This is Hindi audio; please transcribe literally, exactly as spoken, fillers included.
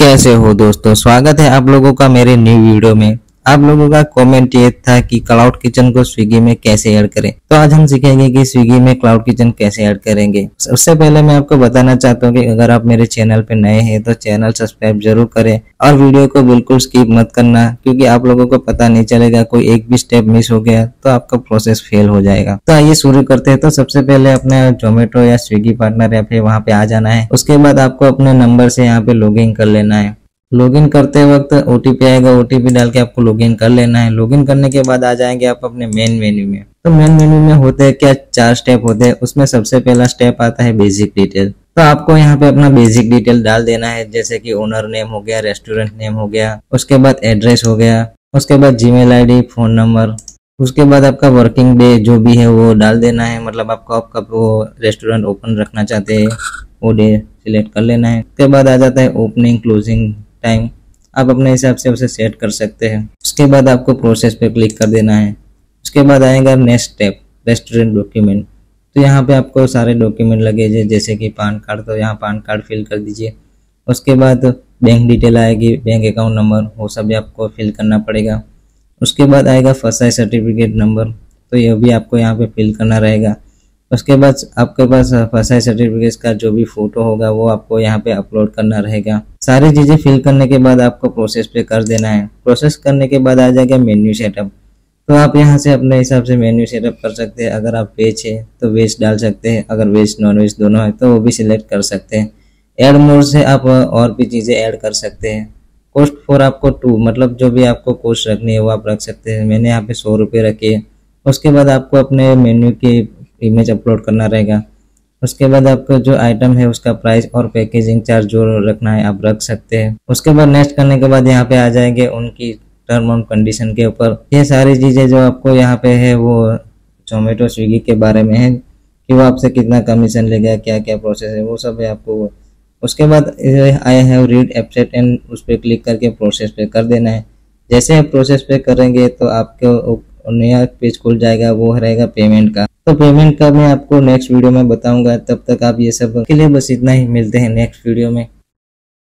कैसे हो दोस्तों, स्वागत है आप लोगों का मेरे न्यू वीडियो में। आप लोगों का कमेंट ये था कि क्लाउड किचन को स्विगी में कैसे ऐड करें, तो आज हम सीखेंगे कि स्विगी में क्लाउड किचन कैसे ऐड करेंगे। सबसे पहले मैं आपको बताना चाहता हूँ कि अगर आप मेरे चैनल पे नए हैं तो चैनल सब्सक्राइब जरूर करें और वीडियो को बिल्कुल स्किप मत करना, क्योंकि आप लोगों को पता नहीं चलेगा, कोई एक भी स्टेप मिस हो गया तो आपका प्रोसेस फेल हो जाएगा। तो आइए शुरू करते हैं। तो सबसे पहले अपने जोमेटो या स्विगी पार्टनर ऐप है वहाँ पे आ जाना है। उसके बाद आपको अपने नंबर से यहाँ पे लॉगिन कर लेना है। लॉगिन करते वक्त ओटीपी आएगा, ओटीपी डाल के आपको लॉगिन कर लेना है। लॉगिन करने के बाद आ जाएंगे आप अपने मेन मेन्यू में। तो मेन मेन्यू में होते हैं क्या, चार स्टेप होते हैं। उसमें सबसे पहला स्टेप आता है बेसिक डिटेल। तो आपको यहाँ पे अपना बेसिक डिटेल डाल देना है, जैसे कि ओनर नेम हो गया, रेस्टोरेंट नेम हो गया, उसके बाद एड्रेस हो गया, उसके बाद जीमेल आईडी, फोन नंबर, उसके बाद आपका वर्किंग डे जो भी है वो डाल देना है, मतलब आपको आप कब वो रेस्टोरेंट ओपन रखना चाहते हैं वो डे सिलेक्ट कर लेना है। उसके बाद आ जाता है ओपनिंग क्लोजिंग टाइम, आप अपने हिसाब से उसे सेट कर सकते हैं। उसके बाद आपको प्रोसेस पे क्लिक कर देना है। उसके बाद आएगा नेक्स्ट स्टेप, रेस्टोरेंट डॉक्यूमेंट। तो यहाँ पे आपको सारे डॉक्यूमेंट लगे, जैसे कि पान कार्ड, तो यहाँ पान कार्ड फिल कर दीजिए। उसके बाद बैंक डिटेल आएगी, बैंक अकाउंट नंबर, वो सब भी आपको फिल करना पड़ेगा। उसके बाद आएगा फर्स्ट सर्टिफिकेट नंबर, तो ये भी आपको यहाँ पे फिल करना रहेगा। उसके बाद आपके पास फर्स्ट सर्टिफिकेट का जो भी फोटो होगा वो आपको यहाँ पे अपलोड करना रहेगा। सारी चीजें फिल करने के बाद आपको प्रोसेस पे कर देना है। प्रोसेस करने के बाद आ जाएगा मेन्यू सेटअप। तो आप यहाँ से अपने हिसाब से मेन्यू सेटअप कर सकते हैं। अगर आप वेज है तो वेज डाल सकते हैं, अगर वेज नॉन वेज दोनों है तो वो भी सिलेक्ट कर सकते हैं। ऐड मोड से आप और भी चीजें ऐड कर सकते हैं। कॉस्ट फॉर आपको टू, मतलब जो भी आपको कॉस्ट रखनी है वो आप रख सकते हैं। मैंने यहाँ पे सौ रुपये रखी है। उसके बाद आपको अपने मेन्यू की इमेज अपलोड करना रहेगा। उसके बाद आपको जो आइटम है उसका प्राइस और पैकेजिंग चार्ज जो रखना है आप रख सकते हैं। उसके बाद नेक्स्ट करने के बाद यहाँ पे आ जाएंगे उनकी टर्म और कंडीशन के ऊपर। ये सारी चीजें जो आपको यहाँ पे है वो जोमेटो स्विगी के बारे में है, कि वो आपसे कितना कमीशन लेगा, क्या क्या प्रोसेस है, वो सब है आपको। उसके बाद I have read abstract and उस पर क्लिक करके प्रोसेस पे कर देना है। जैसे आप प्रोसेस पे करेंगे तो आपको नया पेज खुल जाएगा, वो रहेगा पेमेंट का। तो पेमेंट का मैं आपको नेक्स्ट वीडियो में बताऊंगा। तब तक आप ये सब के लिए बस इतना ही, मिलते हैं नेक्स्ट वीडियो में।